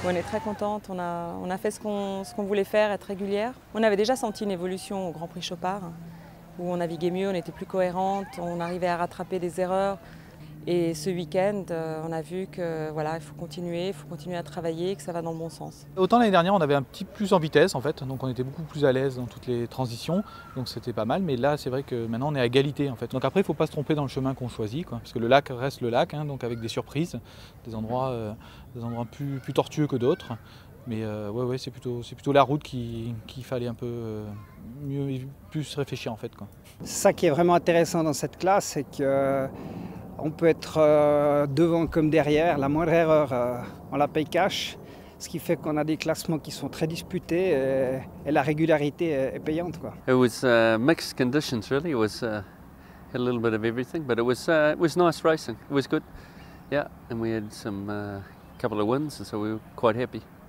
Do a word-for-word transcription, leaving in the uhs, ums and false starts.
On est très contente, on a, on a fait ce qu'on ce qu'on voulait faire, être régulière. On avait déjà senti une évolution au Grand Prix Chopard, où on naviguait mieux, on était plus cohérente, on arrivait à rattraper des erreurs. Et ce week-end, on a vu que voilà, il faut continuer, il faut continuer à travailler, que ça va dans le bon sens. Autant l'année dernière, on avait un petit plus en vitesse en fait, donc on était beaucoup plus à l'aise dans toutes les transitions, donc c'était pas mal. Mais là, c'est vrai que maintenant, on est à égalité en fait. Donc après, il ne faut pas se tromper dans le chemin qu'on choisit, quoi, parce que le lac reste le lac, hein, donc avec des surprises, des endroits, euh, des endroits plus, plus tortueux que d'autres. Mais euh, ouais, ouais, c'est plutôt, c'est plutôt la route qu'il qui fallait un peu euh, mieux, plus réfléchir en fait, quoi. C'est ça qui est vraiment intéressant dans cette classe, c'est que on peut être euh, devant comme derrière, la moindre erreur, euh, on la paye cash, ce qui fait qu'on a des classements qui sont très disputés et, et la régularité est, est payante, quoi. It was uh, mixed conditions really. It was uh, had a little bit of everything, but it was uh, it was nice racing. It was good, yeah, and we had some uh, couple of wins, and so we were quite happy.